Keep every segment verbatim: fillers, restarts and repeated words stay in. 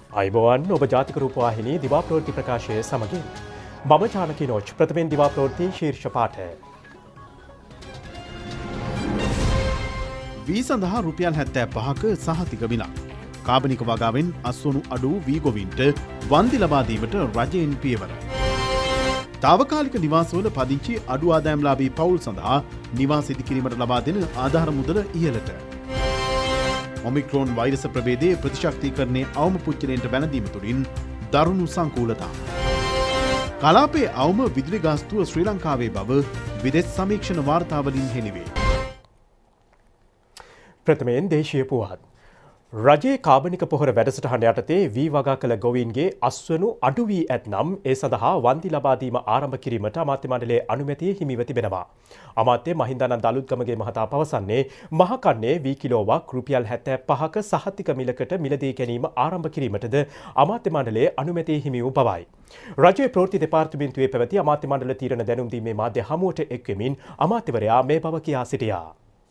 අයිබෝවන් ඔබ ජාතික රූපවාහිනී දිවා ප්‍රවෘත්ති ප්‍රකාශය සමගින් මම චානකි නෝච් ප්‍රථමයෙන් දිවා ප්‍රවෘත්ති ශීර්ෂ පාඨය. වී සඳහා රුපියල් හැත්තෑ පහක සහතික බිලක්. කාබනික වගාවෙන් අස්වනු අඩු වී ගොවීන්ට වන්දි ලබා දීමට රජයෙන් පියවර. තාවකාලික නිවාසවල පදිංචි අඩු ආදායම්ලාභී පවුල් සඳහා නිවාස ඉදිකිරීමට ලබා දෙන ආධාර මුදල ඉහළට. ඔමික්‍රෝන් වෛරස ප්‍රභේදයේ ප්‍රතිශක්තිකරණයේ අවම පුච්චලයට බැනදීම තුළින් දරුණු සංකූලතා. කලාපයේ අවම විදුලි ගාස්තුව ශ්‍රී ලංකාවේ බව විදෙස් සමීක්ෂණ වාර්තාවලින් හෙළිවේ. ප්‍රථමයෙන් දේශීය පුවත්. රජයේ කාබනික පොහොර වැඩසටහන යටතේ වී වගා කළ ගොවීන්ගේ අස්වනු අඩු වී ඇතනම් ඒ සඳහා වන්දි ලබා දීම ආරම්භ කිරීමට අමාත්‍ය මණ්ඩලයේ අනුමැතිය හිමිව තිබෙනවා. අමාත්‍ය මහින්දානන්ද අලුත්ගමගේ මහතා පවසන්නේ මහකන්නේ වී කිලෝවක් රුපියල් හැත්තෑ පහක සහතික මිලකට මිලදී ගැනීම ආරම්භ කිරීමටද අමාත්‍ය මණ්ඩලයේ අනුමැතිය හිමි වූ බවයි. රජයේ ප්‍රවෘත්ති දෙපාර්තමේන්තුවේ පැවති අමාත්‍ය මණ්ඩල තීරණ දැනුම් දීමේ මාධ්‍ය හමුවට එක්වෙමින් අමාත්‍යවරයා මේ බව කියා සිටියා.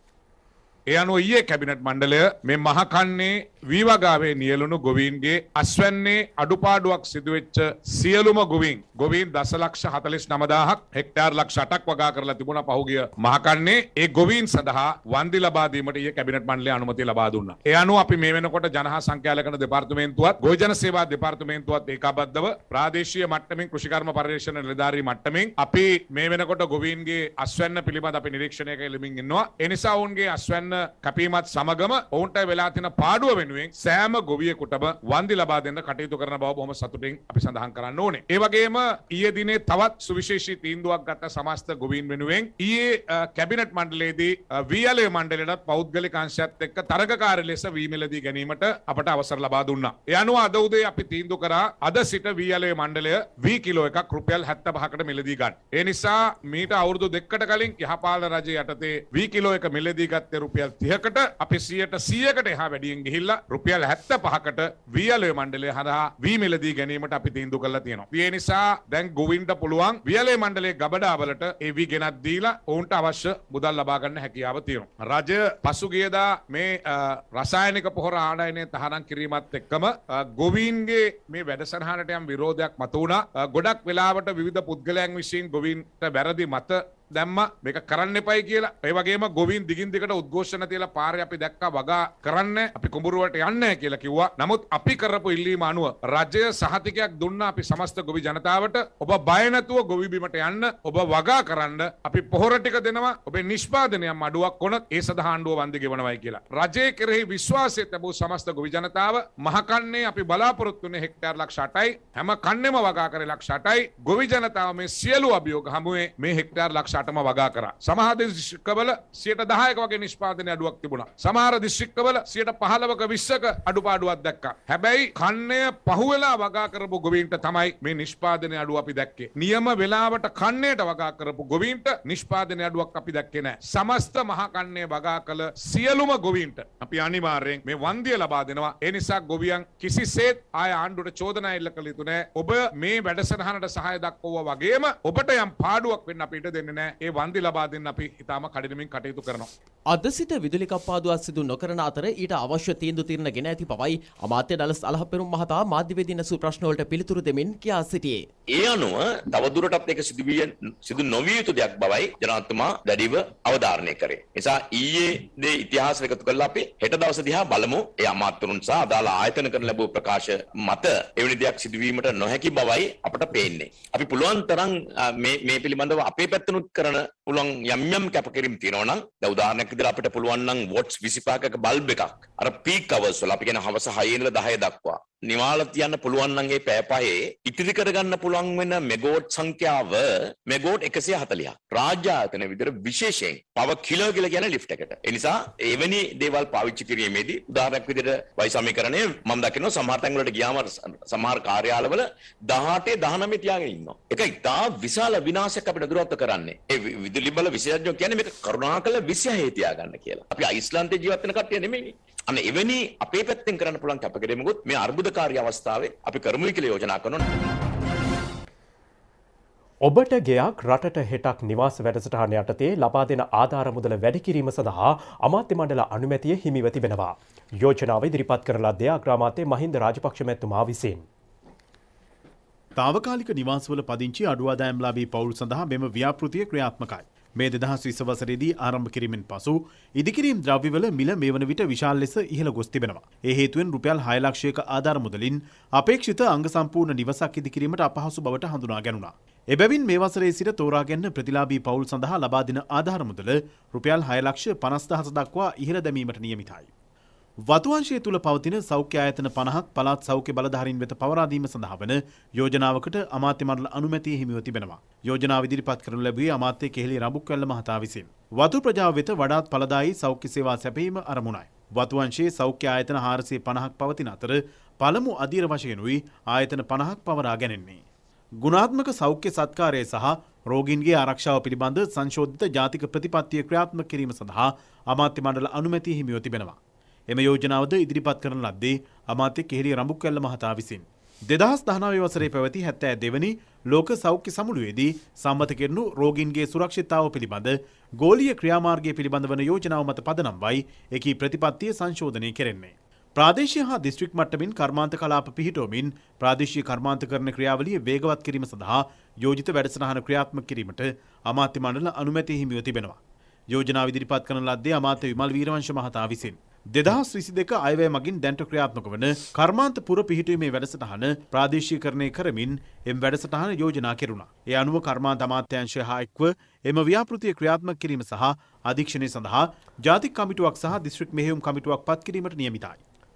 ඒ අනුව ඊයේ කැබිනට් මණ්ඩලය මේ මහකන්නේ වී වගාවේ නියැලුණු ගොවීන්ගේ අස්වැන්නේ අඩුපාඩුවක් සිදුවෙච්ච සියලුම ගොවීන් ගොවීන් දසලක්ෂ හතළිස් නවදාහක් හෙක්ටාර් ලක්ෂ අටක් වගා කරලා තිබුණා පහුගිය මහකන්නේ ඒ ගොවීන් සඳහා වන්දි ලබා දීමට ඊයේ කැබිනට් මණ්ඩලය අනුමැතිය ලබා දුන්නා. ඒ අනුව අපි මේ වෙනකොට ජනහා සංඛ්‍යාලකන දෙපාර්තමේන්තුවත් ගොවිජන සේවා දෙපාර්තමේන්තුවත් ඒකාබද්ධව ප්‍රාදේශීය මට්ටමින් කෘෂිකර්ම පරිශ්‍රණ නිලධාරී මට්ටමින් අපි මේ වෙනකොට ගොවීන්ගේ අස්වැන්න පිළිබඳ අපි නිරීක්ෂණය කරමින් ඉන්නවා. ඒ නිසා ඔවුන්ගේ අස්වැන්න කැපීමත් සමගම ඔවුන්ට වෙලා තියෙන පාඩුව වෙනුවෙන් සෑම ගොවියෙකුටම වන්දි ලබා දෙන්න කටයුතු කරන බව බොහොම සතුටින් අපි සඳහන් කරන්න ඕනේ. ඒ වගේම ඊයේ දිනේ තවත් සුවිශේෂී තීන්දුවක් ගත්ත සමස්ත ගොවීන් වෙනුවෙන් ඊයේ කැබිනට් මණ්ඩලයේදී වීඇලේ මණ්ඩලයටත් පෞද්ගලික අංශයත් එක්ක තරගකාරී ලෙස වී මිලදී ගැනීමට අපට අවසර ලබා දුන්නා. ඒ අනුව අද උදේ අපි තීන්දුව කරා අද සිට වීඇලේ මණ්ඩලය වී කිලෝ එකක් රුපියල් හැත්තෑ පහකට මිලදී ගන්න. ඒ නිසා මීට අවුරුදු දෙකකට කලින් යහපාල රජය යටතේ වී කිලෝ එක මිලදී ගත්තේ රුපියල් තිහකට අපි සියයට සීයකට එහා වැඩියෙන් ගිහිල්ලා රුපියල් හැත්තෑ පහකට වීඇලේ මණ්ඩලය හරහා වී මිලදී ගැනීමට අපි තීන්දුව කරලා තියෙනවා. ඒ නිසා දැන් ගොවින්ට පුළුවන් වීඇලේ මණ්ඩලයේ ගබඩාවලට ඒ වී ගෙනත් දීලා ඔවුන්ට අවශ්‍ය මුදල් ලබා ගන්න හැකියාව තියෙනවා. රජය පසුගියදා මේ රසායනික පොහොර ආනයනය තහනම් කිරීමත් එක්කම ගොවීන්ගේ මේ වැඩසටහනට යම් විරෝධයක් මතුවුණා. ගොඩක් වෙලාවට විවිධ පුද්ගලයන් විසින් ගොවීන්ට වැරදි මත දැම්ම මේක කරන්න එපයි කියලා. ඒ වගේම ගොවීන් දිගින් දිගට උද්ඝෝෂණ තියලා පාරේ අපි දැක්කා වගා කරන්න අපි කුඹුරුවට යන්නේ නැහැ කියලා කිව්වා. නමුත් අපි කරපු ඉල්ලීම අනුව රජය සහතිකයක් දුන්නා අපි සමස්ත ගොවි ජනතාවට ඔබ බය නැතුව ගොවි බිමට යන්න ඔබ වගා කරන්න අපි පොහොර ටික දෙනවා ඔබේ නිෂ්පාදනයම් අඩුවක් වුණත් ඒ සඳහා ආණ්ඩුව වන්දි ගෙවනවායි කියලා. රජයේ කෙරෙහි විශ්වාසය තිබූ සමස්ත ගොවි ජනතාව මහකන්නේ අපි බලාපොරොත්තු වෙන්නේ හෙක්ටාර් ලක්ෂ අටයි හැම කන්නෙම වගා කරේ ලක්ෂ අටයි. ගොවි ජනතාව මේ සියලු අභියෝග හමුවේ මේ හෙක්ටාර් ලක්ෂ අටම වගා කරා. සමහර දිස්ත්‍රික්කවල සියයට දහයක වගේ නිෂ්පාදනයේ අඩුවක් තිබුණා. සමහර දිස්ත්‍රික්කවල සියයට පහළොවක විස්සක අඩුපාඩුවක් දැක්කා. හැබැයි කන්නේ පහුවෙලා වගා කරපු ගොවීන්ට තමයි මේ නිෂ්පාදනයේ අඩුව අපි දැක්කේ. නියම වෙලාවට කන්නේට වගා කරපු ගොවීන්ට නිෂ්පාදනයේ අඩුවක් අපි දැක්කේ නැහැ. සමස්ත මහා කන්නේ වගා කළ සියලුම ගොවීන්ට අපි අනිවාර්යෙන් මේ වන්දිය ලබා දෙනවා. ඒ නිසා ගොවියන් කිසිසේත් ආය ආණ්ඩුවට චෝදනා එල්ල කළ යුතු නැහැ. ඔබ මේ වැඩසටහනට සහාය දක්වුවා වගේම ඔබට යම් පාඩුවක් වෙන්න අපි ඉඩ දෙන්නේ නැහැ. ඒ වන්දි ලබා දෙන්න අපි ඉතාම කඩිනමින් කටයුතු කරනවා. අද සිට විදුලි කප්පාදුවක් සිදු නොකරන අතර ඊට අවශ්‍ය තීන්දුව తీරන ගෙන ඇති බවයි අමාත්‍ය ඩලස් අලහපෙරුම් මහතා මාධ්‍යවේදී නැසූ ප්‍රශ්න වලට පිළිතුරු දෙමින් කියා සිටියේ. ඒ අනුව තවදුරටත් ඒක සිදුවිය සිදු නොවිය යුතු දෙයක් බවයි ජනාධිපතිතුමා දැඩිව අවධාරණය කරේ. නිසා ඊයේ දේ ඉතිහාසය එකතු කරලා අපි හෙට දවස දිහා බලමු. ඒ අමාත්‍යවරුන් සහ අදාළ ආයතන කරන ලැබූ ප්‍රකාශ මත එවැනි දෙයක් සිදුවීමට නොහැකි බවයි අපට පේන්නේ. අපි පුළුවන් තරම් මේ මේ පිළිබඳව අපේ පැත්තනොත් කරන පුළුවන් යම් යම් කැපකිරීම් තියෙනවා නම් දැන් උදාහරණයක් විදිහට අපිට පුළුවන් නම් වොට්ස් විසිපහක බල්බ් එකක් අර පීක් අවර්ස් වල අපි කියන හවස හය ඉඳලා දහය දක්වා නිවාල තියන්න පුළුවන් නම් ඒ පැය පහේ ඉතිරි කරගන්න පුළුවන් වෙන මෙගාවොට් සංඛ්‍යාව මෙගාවොට් එකසිය හතළිහක්. රාජ්‍ය ආයතන විතර විශේෂයෙන් පව කිලෝ කියලා කියන ලිෆ්ට් එකට. ඒ නිසා එවැනි දේවල් පාවිච්චි කිරීමේදී උදාහරණයක් විදිහට වයි සමීකරණය මම දකිනවා සමහර තැන් වලට ගියාම සමහර කාර්යාලවල දහඅටේ දහනවය තියාගෙන ඉන්නවා. ඒක ඉතා විශාල විනාශයක් අපිට දුරත්ව කරන්නේ. ඒ විදුලි බල විශේෂඥයෝ කියන්නේ මේක කරුණාකර විසිහේ තියාගන්න කියලා. අපි අයිස්ලන්තේ ජීවත් වෙන කට්ටිය නෙමෙයිනේ. අන්න එවැනි අපේ පැත්තෙන් කරන්න පුළුවන් කැපකිරීමකුත් මේ අර්බුදකාරී අවස්ථාවේ අපි කරමුයි කියලා යෝජනා කරනවා. ඔබට ගෙයක් රටට හෙටක් නිවාස වැඩසටහන යටතේ ලබා දෙන ආධාර මුදල වැඩි කිරීම සඳහා අමාත්‍ය මණ්ඩල අනුමැතිය හිමිව තිබෙනවා. යෝජනාව ඉදිරිපත් කරන ලද්දේ අග්‍රාමාත්‍ය මහින්ද රාජපක්ෂ මැතිතුමා විසින්. තාවකාලික නිවාසවල පදිංචි අඩු ආදායම්ලාභී පවුල් සඳහා මෙම ව්‍යාපෘතිය ක්‍රියාත්මකයි. මේ දෙදහස් විස්ස වසරේදී ආරම්භ කිරීමෙන් පසු ඉදිකිරීම් ද්‍රව්‍යවල මිල මේ වන විට විශාල ලෙස ඉහළ ගොස් තිබෙනවා. ඒ හේතුවෙන් රුපියල් හය ලක්ෂයක ආධාර මුදලින් අපේක්ෂිත අංග සම්පූර්ණ නිවසක් ඉදිකිරීමට අපහසු බවට හඳුනා ගැනුණා. එබැවින් මේ වසරේ සිට තෝරාගැන්න ප්‍රතිලාභී පවුල් සඳහා ලබා දෙන ආධාර මුදල රුපියල් හය ලක්ෂ පනස් දහස දක්වා ඉහළ දැමීමට නියමිතයි. වතුවංශය තුළ පවතින සෞඛ්‍ය ආයතන පනහක් පළාත් සෞඛ්‍ය බලධාරීන් වෙත පවරා දීම සඳහා වන යෝජනාවකට අමාත්‍ය මණ්ඩල අනුමැතිය හිමිව තිබෙනවා. යෝජනාව ඉදිරිපත් කරනු ලැබුවේ අමාත්‍ය කෙහෙලි රඹුක්වැල්ල මහතා විසින්. වතු ප්‍රජාව වෙත වඩාත් ඵලදායී සෞඛ්‍ය සේවා සැපයීම අරමුණයි. වතුවංශයේ සෞඛ්‍ය ආයතන හාරසිය පනහක් පවතින අතර පළමු අධීර වශයෙන්ුයි ආයතන පනහක් පවරා ගැනෙන්නේ. ගුණාත්මක සෞඛ්‍ය සත්කාරය සහ රෝගීන්ගේ ආරක්ෂාව පිළිබඳ සංශෝධිත ජාතික ප්‍රතිපත්තිය ක්‍රියාත්මක කිරීම සඳහා අමාත්‍ය මණ්ඩල අනුමැතිය හිමිව තිබෙනවා. එම යෝජනාවද ඉදිරිපත් කරන ලද්දේ අමාත්‍ය කෙහෙලි රඹුක්වැල්ල මහතා විසින්. දෙදහස් දහනවය වසරේ පැවති හැත්තෑ දෙවැනි ලෝක සෞඛ්‍ය සමුළුවේදී සම්මත කෙරෙනු රෝගීන්ගේ සුරක්ෂිතතාව පිළිබඳ ගෝලීය ක්‍රියාමාර්ගය පිළිබඳ වන යෝජනාව මත පදනම් වයි එකී ප්‍රතිපත්තිය සංශෝධනය කෙරෙන්නේ. ප්‍රාදේශීය හා දිස්ත්‍රික් මට්ටමින් කර්මාන්ත කලාප පිහිටුවමින් ප්‍රාදේශීය කර්මාන්තකරණ ක්‍රියාවලිය වේගවත් කිරීම සඳහා යෝජිත වැඩසටහන ක්‍රියාත්මක කිරීමට අමාත්‍ය මණ්ඩල අනුමැතිය හිමිව තිබෙනවා. යෝජනාව ඉදිරිපත් කරන ලද්දේ අමාත්‍ය විමල් වීරවංශ මහතා විසින්. දෙදහස් විසි දෙක අයවැය මගින් දැන්ට ක්‍රියාත්මක වන කර්මාන්ත පුර පිහිටුවීමේ වැඩසටහන ප්‍රාදේශීකරණය කරමින් එම වැඩසටහන යෝජනා කෙරුණා. ඒ අනුව කර්මාන්ත අමාත්‍යාංශය හා එක්ව එම ව්‍යාපෘතිය ක්‍රියාත්මක කිරීම සහ අධීක්ෂණය සඳහා ජාතික කමිටුවක් සහ දිස්ත්‍රික් මෙහෙයුම් කමිටුවක් පත් කිරීමට නියමිතයි.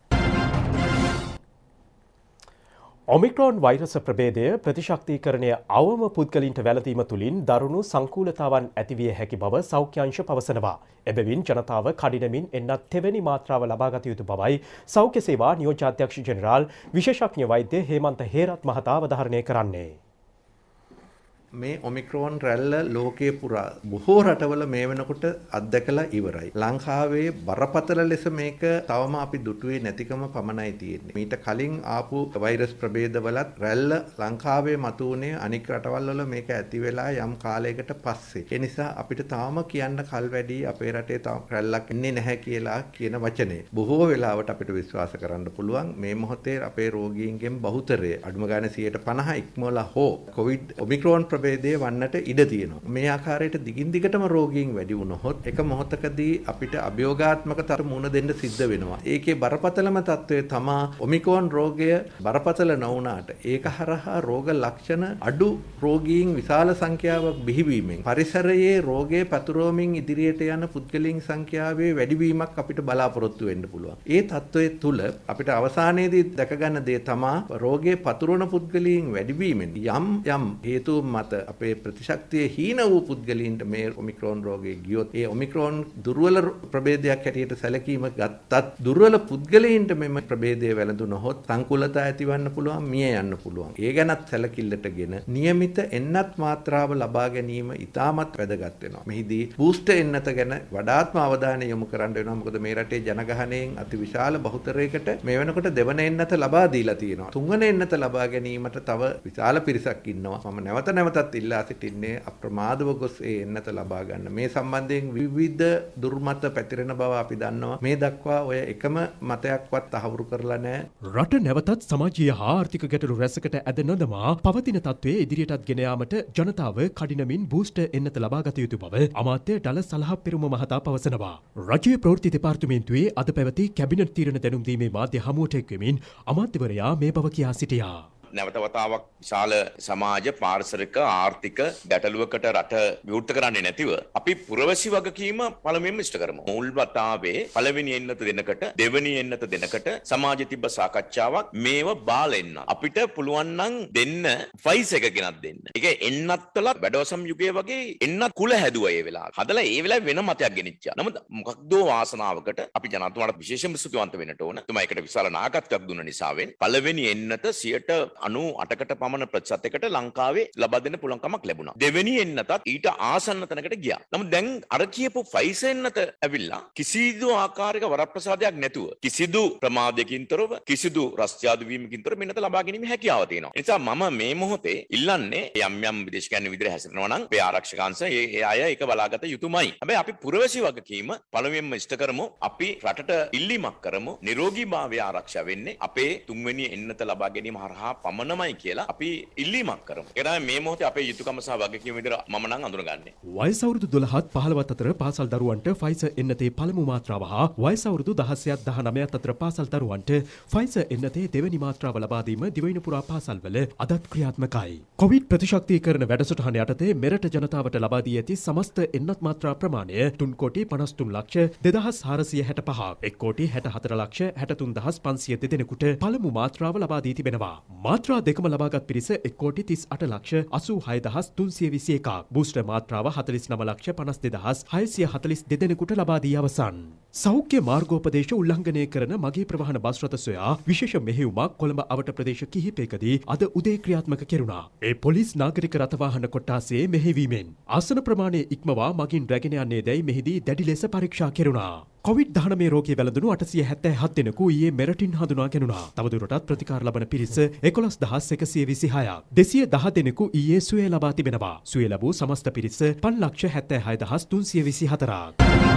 ඔමික්‍රෝන් වෛරස ප්‍රභේදය ප්‍රතිශක්තිකරණය අවම පුද්ගලින්ට වැළඳීම තුළින් දරුණු සංකූලතාවන් ඇතිවිය හැකි බව සෞඛ්‍යංශ පවසනවා. එබැවින් ජනතාව කඩිනමින් එන්නත් තෙවැනි මාත්‍රාව ලබාගත යුතු බවයි සෞඛ්‍ය සේවා නියෝජ්‍යාධ්‍යක්ෂ ජෙනරාල් විශේෂඥ වෛද්‍ය හේමන්ත හේරත් මහතා අවධාරණය කරන්නේ. මේ ඔමික්‍රෝන් රැල්ල ලෝකයේ පුරා බොහෝ රටවල මේ වෙනකොට අත්දැකලා ඉවරයි. ලංකාවේ බරපතල ලෙස මේක තවම අපි දුටුවේ නැතිකම පමණයි තියෙන්නේ. මීට කලින් ආපු වෛරස් ප්‍රභේදවලත් රැල්ල ලංකාවේ මතුවුනේ අනික් රටවල් වල මේක ඇති වෙලා යම් කාලයකට පස්සේ. ඒ නිසා අපිට තාම කියන්න කල් වැඩි අපේ රටේ තාම රැල්ලක් ඉන්නේ නැහැ කියලා කියන වචනේ. බොහෝ වෙලාවට අපිට විශ්වාස කරන්න පුළුවන් මේ මොහොතේ අපේ රෝගීන්ගෙන් බහුතරය අඩුම ගානේ සියයට පනහ ඉක්මවලා හෝ කොවිඩ් ඔමික්‍රෝන් ප්‍රභේදය වන්නට ඉඩ තියෙනවා. මේ ආකාරයට දිගින් දිගටම රෝගීන් වැඩි වුණොත් එක මොහොතකදී අපිට අභියෝගාත්මක තර මුණ දෙන්න සිද්ධ වෙනවා. ඒකේ බරපතලම තත්වය තමා ඔමික්‍රෝන් රෝගය බරපතල නොවුනාට ඒක හරහා රෝග ලක්ෂණ අඩු රෝගීන් විශාල සංඛ්‍යාවක් බිහිවීමෙන් පරිසරයේ රෝගය පතුරවමින් ඉදිරියට යන පුද්ගලයන් සංඛ්‍යාවේ වැඩිවීමක් අපිට බලාපොරොත්තු වෙන්න පුළුවන්. ඒ තත්වයේ තුල අපිට අවසානයේදී දැක ගන්න දේ තමා රෝගයේ පතුරවන පුද්ගලයන් වැඩිවීමෙන් යම් යම් හේතු මත අපේ ප්‍රතිශක්තිය හීන වූ පුද්ගලයන්ට මේ ඔමික්‍රෝන් රෝගය ගියොත් ඒ ඔමික්‍රෝන් දුර්වල ප්‍රභේදයක් හැටියට සැලකීම ගත්තත් දුර්වල පුද්ගලයන්ට මෙම ප්‍රභේදය වැළඳුනොත් සංකූලතා ඇතිවන්න පුළුවන්, මිය යන්න පුළුවන්. ඒ ගැනත් සැලකිල්ලටගෙන નિયમિત එන්නත් මාත්‍රාව ලබා ගැනීම ඉතාමත් වැදගත් වෙනවා. මෙහිදී බූස්ටර් එන්නත ගැන වඩාත්ම අවධානය යොමු කරන්න වෙනවා. මොකද මේ රටේ ජනගහනයෙන් අති විශාල බහුතරයකට මේ වෙනකොට දෙවන එන්නත ලබා දීලා තියෙනවා. තුන්වන එන්නත ලබා ගැනීමට තව විශාල පිරිසක් ඉන්නවා. මම නැවත නැවතත් ඉල්ලා සිටින්නේ අප්‍රමාදව ගොස් ඒ එන්නත ලබා ගන්න. මේ සම්බන්ධයෙන් විවිධ දුර්මත පැතිරෙන බව අපි දන්නවා. මේ දක්වා ඔය එකම මතයක්වත් තහවුරු කරලා නැහැ. රට නැවතත් සමාජීය හා ආර්ථික ගැටලු රැසකට ඇද නොදමා පවතින තත්ත්වයේ ඉදිරියටත් ගෙන යාමට ජනතාව කඩිනමින් බූස්ටර් එන්නත ලබාගත යුතු බව අමාත්‍ය ඩල සලහප්පෙරුම මහතා පවසනවා. රජයේ ප්‍රවෘත්ති දෙපාර්තමේන්තුවේ අද පැවති කැබිනට් තීරණ දැනුම් දීමේ මාධ්‍ය හමුවට එක්වෙමින් අමාත්‍යවරයා මේ බව කියා සිටියා. නැවත වතාවක් විශාල සමාජ පාරිසරික ආර්ථික ගැටලුවකට රට විවෘත කරන්නේ නැතිව අපි පුරවැසි වගකීම පළමුවෙන්ම ඉෂ්ට කරමු. මුල් වතාවේ පළවෙනි එන්නත දෙනකට දෙවෙනි එන්නත දෙනකට සමාජයේ තිබ්බ සාකච්ඡාවක් මේව බාල එන්න. අපිට පුළුවන් නම් දෙන්න ෆයිස් එක ගෙනත් දෙන්න. ඒක එන්නත්වල වැඩවසම් යුගයේ වගේ එන්නත් කුල හැදුවා ඒ වෙලාවේ. හදලා ඒ වෙලාවේ වෙන මතයක් ගෙනිච්චා. නමුත් මොකක්දෝ වාසනාවකට අපි ජනාධිපතිතුමාට විශේෂයෙන්ම ස්තුතිවන්ත වෙන්නට ඕන. තුමා ඒකට විශාල නායකත්වයක් දුන්න නිසාවෙන් පළවෙනි එන්නත සියයට අනූ අටකට පමණ ප්‍රතිශතයකට ලංකාවේ ලබා දෙන්න පුළුවන්කමක් ලැබුණා. දෙවෙනි එන්නතත් ඊට ආසන්න තැනකට ගියා. නමුත් දැන් අර කියපු ෆයිසර් එන්නත ඇවිල්ලා කිසිදු ආකාරයක වරප්‍රසාදයක් නැතුව කිසිදු ප්‍රමාදයකින් තොරව කිසිදු රස්තියාදු වීමකින් තොරව මෙන්නත ලබා ගැනීම හැකියාව තියෙනවා. ඒ නිසා මම මේ මොහොතේ ඉල්ලන්නේ යම් යම් විදේශිකයන් විදිහට හැසිරෙනවා නම් මේ ආරක්ෂකාංශ ඒ ඒ අය ඒක බලාගත යුතුමයි. හැබැයි අපි පුරවැසි වගකීම පළමුවෙන්ම ඉෂ්ට කරමු. අපි රටට ඉල්ලීමක් කරමු. නිරෝගීභාවය ආරක්ෂා වෙන්නේ අපේ තුන්වෙනි එන්නත ලබා ගැනීම හරහා පමණමයි කියලා අපි ඉල්ලීමක් කරමු. ඒ තමයි මේ මොහොතේ අපේ යුතුයකම සහ වගකීම විදිහට මම නම් අඳුනගන්නේ. වයස අවුරුදු දොළහත් පහළොවත් අතර පාසල් දරුවන්ට ෆයිසර් එන්නතේ පළමු මාත්‍රාව හා වයස අවුරුදු දහසයත් දහනවයත් අතර පාසල් දරුවන්ට ෆයිසර් එන්නතේ දෙවැනි මාත්‍රාව ලබා දීම දිවයින පුරා පාසල්වල අදත් ක්‍රියාත්මකයි. කොවිඩ් ප්‍රතිශක්තිකරණ වැඩසටහන යටතේ මෙරට ජනතාවට ලබා දී ඇති සමස්ත එන්නත් මාත්‍රා ප්‍රමාණය තුන් කෝටි පනස් තුන් ලක්ෂ දෙදහස් හාරසිය හැට පහක් එක් කෝටි හැට හතර ලක්ෂ හැට තුන් දහස් පන්සිය දෙදෙනෙකුට පළමු මාත්‍රාව ලබා දී තිබෙනවා. මාත්‍රා දෙකම ලබාගත් පිරිස එක් කෝටි තිස් අට ලක්ෂ අසූ හය දහස් තුන්සිය විසි එකක්. බූස්ටර් මාත්‍රාව හතළිස් නව ලක්ෂ පනස් දෙදහස් හයසිය හතළිස් දෙදෙනෙකුට ලබා දී අවසන්. සෞඛ්‍ය මාර්ගෝපදේශ උල්ලංඝනය කරන මගී ප්‍රවාහන බස් රථ සොයා විශේෂ මෙහෙයුමක් කොළඹ අවට ප්‍රදේශ කිහිපයකදී අද උදේ ක්‍රියාත්මක කෙරුණා. ඒ පොලිස් නාගරික රථවාහන කොට්ටාසයේ මෙහෙවීමෙන් ආසන ප්‍රමාණය ඉක්මවා මගින් රැගෙන යන්නේ දැයි මෙහිදී දැඩි ලෙස පරීක්ෂා කෙරුණා. කොවිඩ් දහනවය රෝගී වැළඳුණු අටසිය හැත්තෑ හත් දෙනෙකු ඊයේ මෙරටින් හඳුනා ගැනුණා. තවදුරටත් ප්‍රතිකාර ලබන පිරිස එකොළොස් දහස් එකසිය විසි හයක්. දෙසිය දහ දෙනෙකු ඊයේ සුවය ලබා තිබෙනවා. සුවය ලැබූ සමස්ත පිරිස පන් ලක්ෂ හැත්තෑ හය දහස් තුන්සිය විසි හතරක්.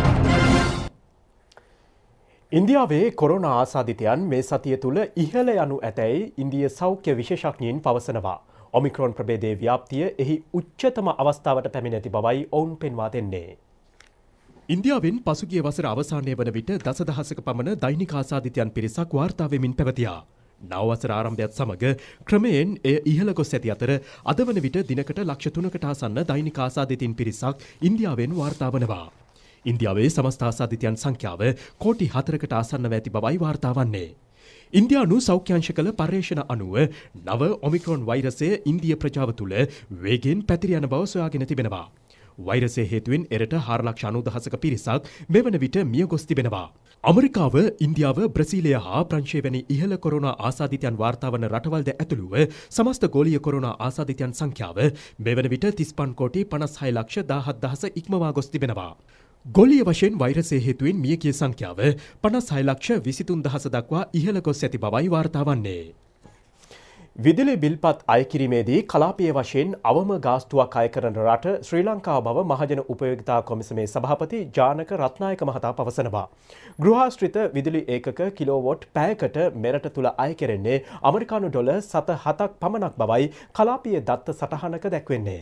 ඉන්දියාවේ කොරෝනා ආසාදිතයන් මේ සතිය තුළ ඉහළ යනු ඇතැයි ඉන්දිය සෞඛ්‍ය විශේෂඥයින් පවසනවා. ඔමික්‍රෝන් ප්‍රභේදයේ ව්‍යාප්තිය එහි උච්චතම අවස්ථාවට පැමිණ ඇති බවයි ඔවුන් පෙන්වා දෙන්නේ. ඉන්දියාවෙන් පසුගිය වසර අවසානය වන විට දසදහසක පමණ දෛනික ආසාදිතයන් පිරිසක් වාර්තා වෙමින් පැවතියා. නව වසර ආරම්භයත් සමග ක්‍රමයෙන් එය ඉහළ ගොස් ඇති අතර අද වන විට දිනකට ලක්ෂ තුනකට ආසන්න දෛනික ආසාදිතින් පිරිසක් ඉන්දියාවෙන් වාර්තා වනවා. ඉන්දියාවේ සමස්ත ආසාදිතයන් සංඛ්‍යාව කෝටි හතරකට ආසන්නව ඇති බවයි වාර්තා වන්නේ. ඉන්දියානු සෞඛ්‍යංශ කළ පර්යේෂණ අනුව නව ඔමික්‍රෝන් වෛරසය ඉන්දිය ප්‍රජාව තුළ වේගෙන් පැතිර යන බව සොයාගෙන තිබෙනවා. වෛරසය හේතුවෙන් එරට හාර ලක්ෂ අනූදහසක පිරිසක් මෙවන විට මිය ගොස් තිබෙනවා. අමරිකාව, ඉන්දියාව, බ්‍රසීලය හා ප්‍රංශය වැනි ඉහළ කොරෝනා ආසාදිතයන් වාර්තා වන රටවල්ද ඇතුළුව සමස්ත ගෝලීය කොරෝනා ආසාදිතයන් සංඛ්‍යාව මෙවන විට තිස් පන් කෝටි පනස් හය ලක්ෂ දාහත් දහස ඉක්මවා ගොස් තිබෙනවා. ගෝලීය වශයෙන් වෛරසය හේතුවෙන් මියගිය සංඛ්‍යාව පනස් හය ලක්ෂ විසිතුන් දහස දක්වා ඉහළ ගොස් ඇති බවයි වාර්තා වන්නේ. විදුලි බිල්පත් අය කිරීමේදී කලාපීය වශයෙන් අවම ගාස්තුවක් අය කරන රට ශ්‍රී ලංකාව බව මහජන උපයෝගිතා කොමිසමේ සභාපති ජානක රත්නායක මහතා පවසනවා. ගෘහාශ්‍රිත විදුලි ඒකක කිලෝවොට් පැයකට මෙරට තුළ අය කෙරෙන්නේ ඇමරිකානු ඩොලර් සත හතක් පමණක් බවයි කලාපීය දත්ත සටහනක දැක්වෙන්නේ.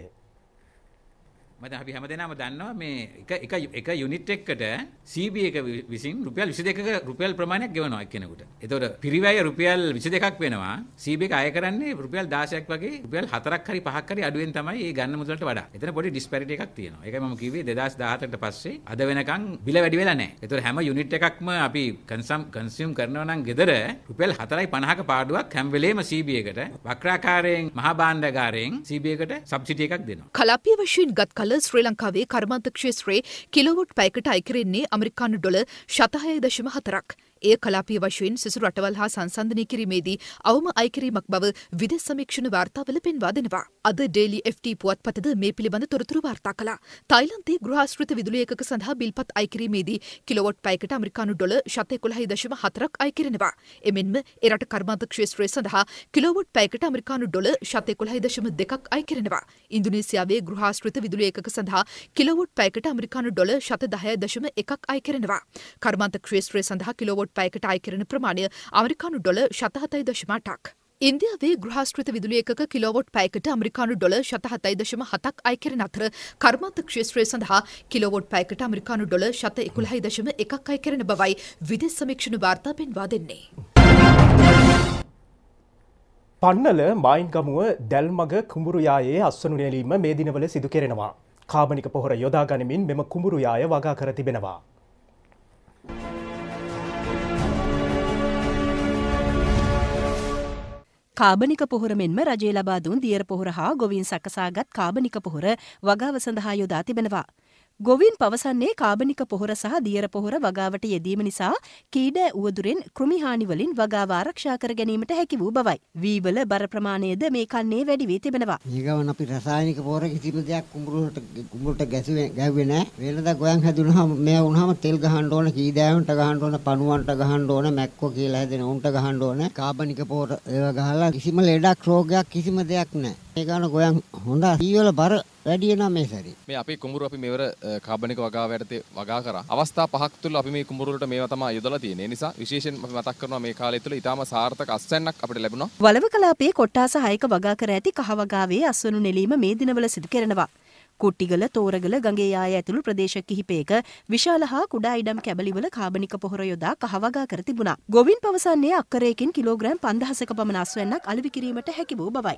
මම අපි හැමදේනම දන්නවා මේ එක එක එක යුනිට් එකකට සී බී එක විසින් රුපියල් විසි දෙකක රුපියල් ප්‍රමාණයක් ගෙවනවා එක්කෙනෙකුට. ඒතකොට පිරිවැය රුපියල් විසි දෙකක් වෙනවා. සී බී එක අය කරන්නේ රුපියල් දාසයක් වගේ රුපියල් හතරක් හරි පහක් හරි අඩුවෙන් තමයි මේ ගන්න මුදලට වඩා. එතන පොඩි ඩිස්පැරිටි එකක් තියෙනවා. ඒකයි මම කිව්වේ දෙදාස් දහහතරට පස්සේ අද වෙනකන් බිල වැඩි වෙලා නැහැ. ඒතකොට හැම යුනිට් එකක්ම අපි කන්සම් කන්සියුම් කරනවා නම් ගෙදර රුපියල් හතරයි පනහක පාඩුවක් හැම වෙලේම සී බී එකට වක්‍රාකාරයෙන් මහා භාණ්ඩාගාරයෙන් සී බී එකට සබ්සිඩි එකක් දෙනවා. කලාපීය වශයෙන් ගත් කල ශ්‍රී ලංකාවේ කර්මාන්ත ක්ෂේත්‍රයේ කිලෝවොට් පැයකට අය කෙරෙන්නේ ඇමරිකානු ඩොලර් ශතහය දශම හතරක්. එය කලාපීය වශයෙන් සිසු රටවල් හා සංසන්දනය කිරීමේදී අවම අය කිරීමක් බව විදේශ සමීක්ෂණ වාර්තාවල පෙන්වා දෙනවා. අද ඩේලි එෆ් ටී පුවත්පතද මේ පිළිබඳ තොරතුරු වාර්තා කළා. තායිලන්තයේ ගෘහාශ්‍රිත විදුලි ඒකක සඳහා බිල්පත් අය කිරීමේදී කිලෝවොට් පැයකට ඇමරිකානු ඩොලර් ශත එකොළහයි දශම හතරක් අය කෙරෙනවා. එමෙන්ම එරට කර්මාන්ත ක්ෂේත්‍රය සඳහා කිලෝවොට් පැයකට ඇමරිකානු ඩොලර් ශත එකොළහයි දශම දෙකක් අය කෙරෙනවා. ඉන්දුනීසියාවේ ගෘහාශ්‍රිත විදුලි ඒකක සඳහා කිලෝවොට් පැයකට ඇමරිකානු ඩොලර් ශත දහය දශම එකක් අය කෙරෙනවා. කර්මාන්ත ක්ෂේත්‍රය සඳහා කිලෝවොට් පැයකට අය කෙරෙන ප්‍රමාණය ඇමරිකානු ඩොලර් ශත හතයි දශම අටක්. ඉන්දියාවේ ගෘහාශ්‍රිත විදුලි ඒකක කිලෝවොට් පැයකට ඇමරිකානු ඩොලර් ශත හතයි දශම හතක් අය කෙරෙන අතර කර්මාන්ත ක්ෂේත්‍රය සඳහා කිලෝවොට් පැයකට ඇමරිකානු ඩොලර් ශත එකොළහයි දශම එකක් අය කෙරෙන බවයි විදේශ සමීක්ෂණ වාර්තා පෙන්වා දෙන්නේ. පන්නල මායින්ගමුව දැල්මග කුඹුරු යායේ අස්වනු නෙලීම මේ දිනවල සිදු කෙරෙනවා. කාබනික පොහොර යොදා ගනිමින් මෙම කුඹුරු යාය වගා කර තිබෙනවා. කාබනික පොහොර මෙන්ම රජය ලබා දුන් දියර පොහොර හා ගොවීන් සකසාගත් කාබනික පොහොර වගාව සඳහා යොදා තිබෙනවා. ගොවීන් පවසන්නේ කාබනික පොහොර සහ දියර පොහොර වගාවට යෙදීම නිසා කීඩෑ උවදුරෙන් කෘමිහානි වලින් වගාව ආරක්ෂා කර ගැනීමට හැකි වූ බවයි. වීවල බර ප්‍රමාණයද මේ කන්නේ වැඩි වී තිබෙනවා. ඊගවන අපි රසායනික පොහොර කිසිම දෙයක් කුඹුරට කුඹුරට ගැසුවේ ගැව්වේ නැහැ. වෙනදා ගොයන් හැදුනහම මේ වුණාම තෙල් ගහන්න ඕන, කීදෑවන්ට ගහන්න ඕන, පණුවන්ට ගහන්න ඕන, මැක්කෝ කියලා හැදෙන උන්ට ගහන්න ඕන. කාබනික පොහොර ඒවා ගහලා කිසිම ලෙඩක් රෝගයක් කිසිම දෙයක් නැහැ. මේ ගාන ගොයන් හොඳ ඊවල බර වැඩි වෙනා මේ සැරේ. මේ අපේ කුඹුරු අපි මෙවර කාබනික වගාව යටතේ වගා කරා. අවස්ථා පහක් තුළ අපි මේ කුඹුරු වලට මේවා තමයි යොදලා තියෙන්නේ. ඒ නිසා විශේෂයෙන් අපි මතක් කරනවා මේ කාලය තුළ ඊටාම සාර්ථක අස්වැන්නක් අපිට ලැබුණා. වලව කලාපයේ කොට්ටාස හයක වගා කර ඇති කහ වගාවේ අස්වනු නෙලීම මේ දිනවල සිදු කරනවා. කුට්ටිගල, තෝරගල, ගඟේ යාය ඇතුළු ප්‍රදේශ කිහිපයක විශාල හා කුඩා ඉඩම් කැබලිවල කාබනික පොහොර යොදා කහ වගා කර තිබුණා. ගොවින් පවසන්නේ අක්කරයකින් කිලෝග්‍රෑම් පන්දහසක පමණ අස්වැන්නක් අලෙවි කිරීමට හැකි වූ බවයි.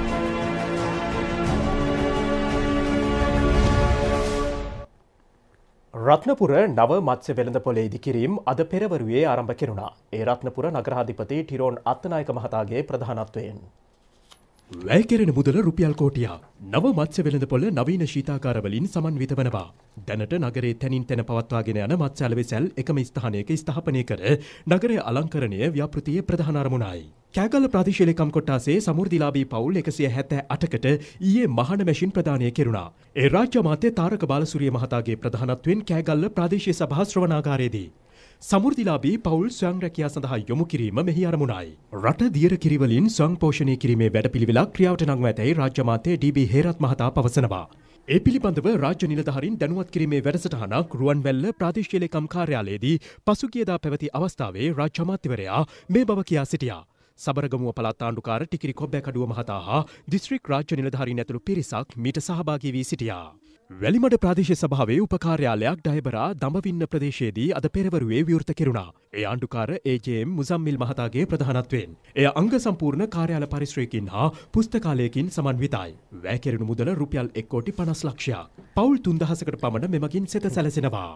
රත්නපුර නව මත්ස්‍ය වෙළඳපොලේ ඉදිකිරීම අද පෙරවරුවේ ආරම්භ කෙරුණා. ඒ රත්නපුර නගරාධිපති ටිරෝන් අත්තනායක මහතාගේ ප්‍රධානත්වයෙන්. වැය කෙරෙන මුදල රුපියල් කෝටියක්. නව මත්ස්‍ය වෙළඳපොළ නවීන ශීතාකාර වලින් සමන්විත වනවා. දැනට නගරයේ තැනින් තැන පවත්වාගෙන යන මත්ස්‍ය අලෙවිසැල් එකම ස්ථානයක ස්ථාපනය කර නගරයේ අලංකරණය ව්‍යාපෘතියේ ප්‍රධාන අරමුණයි. කෑගල්ල ප්‍රාදේශීය ලේකම් කොට්ටාසේ සමෘද්ධිලාභී පවුල් එකසිය හැත්තෑ අටකට ඊයේ මහණ මැෂින් ප්‍රදානය කෙරුණා. ඒ රාජ්‍ය අමාත්‍ය තාරක බාලසූරිය මහතාගේ ප්‍රධානත්වයෙන් කෑගල්ල ප්‍රාදේශීය සභා ශ්‍රවණාගාරයේදී සමෘද්ධිලාභී පවුල් ස්වයං රැකියා සඳහා යොමු කිරීම මෙහි අරමුණයි. රට දියර කිරිවලින් ස්වයං පෝෂණය කිරීමේ වැඩපිළිවෙලක් ක්‍රියාවට නංව ඇතැයි රාජ්‍ය අමාත්‍ය ඩී.බී. හේරත් මහතා පවසනවා. ඒ පිළිබඳව රාජ්‍ය නිලධාරීන් දැනුවත් කිරීමේ වැඩසටහනක් රුවන්වැල්ල ප්‍රාදේශීය ලේකම් කාර්යාලයේදී පසුගියදා පැවති අවස්ථාවේ රාජ්‍ය අමාත්‍යවරයා මේ බව කියා සිටියා. සබරගමුව පළාත් ආණ්ඩුකාර ටිකිරි කොබ්බෑකඩුව මහතා හා දිස්ත්‍රික් රාජ්‍ය නිලධාරීන් ඇතුළු පිරිසක් මීට සහභාගී වී සිටියා. වැලිමඩ ප්‍රාදේශීය සභාවේ උපකාර්යාලයක් ඩයබරා දඹවින්න ප්‍රදේශයේදී අද පෙරවරුවේ විවෘත කෙරුණා. ඒ ආණ්ඩුකාර ඒ.ජේ.එම්. මුසම්මිල් මහතාගේ ප්‍රධානත්වයෙන්. එය අංග සම්පූර්ණ කාර්යාල පරිශ්‍රයකින් හා පුස්තකාලයකින් සමන්විතයි. වැය කෙරෙනු මුදල රුපියල් එක් කෝටි පනස් ලක්ෂයක්. පවුල් තුන්දහසකට පමණ මෙමගින් සෙත සැලසෙනවා.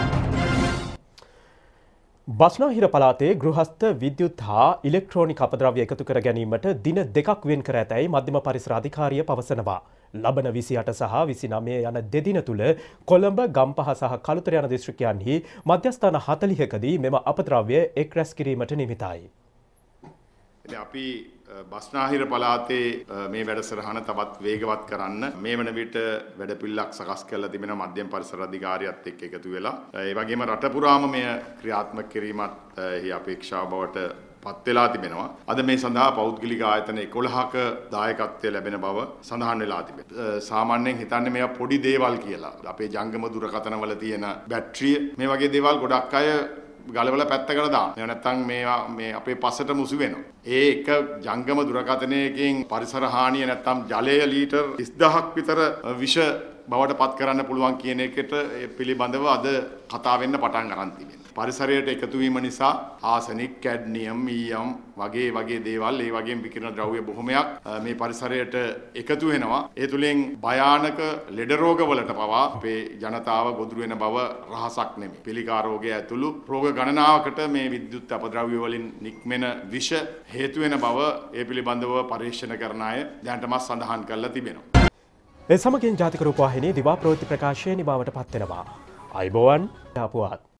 බස්නාහිර පළාතේ ගෘහස්ත විද්‍යුත් හා ඉලෙක්ට්‍රෝනික අපද්‍රව්‍ය එකතු කර ගැනීමට දින දෙකක් වෙන් කර ඇතැයි මධ්‍යම පරිසර අධිකාරිය පවසනවා. ලබන විසි අට සහ විසි නවය යන දෙදින තුළ කොළඹ, ගම්පහ සහ කළුතර යන දිස්ත්‍රික්කයන්හි මධ්‍යස්ථාන හතළිහකදී මෙම අපද්‍රව්‍ය එක් රැස් කිරීමට නිමිතයි. අපි බස්නාහිර පළාතේ මේ වැඩසටහන තවත් වේගවත් කරන්න මේ වන විට වැඩපිළිවෙලක් සකස් කරලා තිබෙන මධ්‍යම පරිසර අධිකාරියත් එක්ක එකතු වෙලා ඒ වගේම රට පුරාම මෙය ක්‍රියාත්මක කිරීමත් එහි අපේක්ෂාව බවට පත් වෙලා තිබෙනවා. අද මේ සඳහා පෞද්ගලික ආයතන එකොළහක දායකත්වය ලැබෙන බව සඳහන් වෙලා තිබෙනවා. සාමාන්‍යයෙන් හිතන්නේ මේවා පොඩි දේවල් කියලා. අපේ ජංගම දුරකථනවල තියෙන බැටරිය මේ වගේ දේවල් ගොඩක් අය ගලවලා පැත්තකට දාන්න. එහෙම නැත්නම් මේවා මේ අපේ පස්සට මුසු වෙනවා. ඒ එක ජංගම දුරකථනයකින් පරිසර හානිය නැත්නම් ජලය ලීටර් තිස්දහක් විතර විෂ බවට පත් කරන්න පුළුවන් කියන එකට පිළිබඳව අද කතා වෙන්න පටන් ගන්න තිබෙනවා. පරිසරයට එකතු වීම නිසා ආසනික්, කැඩ්මියම්, ඊයම් වගේ වගේ දේවල් ඒ වගේම විකිරණ ද්‍රව්‍ය බොහොමයක් මේ පරිසරයට එකතු වෙනවා. ඒ තුලින් භයානක ලෙඩ රෝග වලට පවා අපේ ජනතාව ගොදුරු වෙන බව රහසක් නෙමෙයි. පිළිකා රෝගය ඇතුළු රෝග ගණනාවකට මේ විද්‍යුත් අපද්‍රව්‍ය වලින් නික්මෙන විෂ හේතු වෙන බව ඒ පිළිබඳව පරීක්ෂණ කරන අය දැනටමත් සඳහන් කරලා තිබෙනවා. ඒ සමගින් ජාතික රූපවාහිනී දිවා ප්‍රවෘත්ති ප්‍රකාශය නිමාවට පත් වෙනවා. අයිබෝවන් යාපුවත්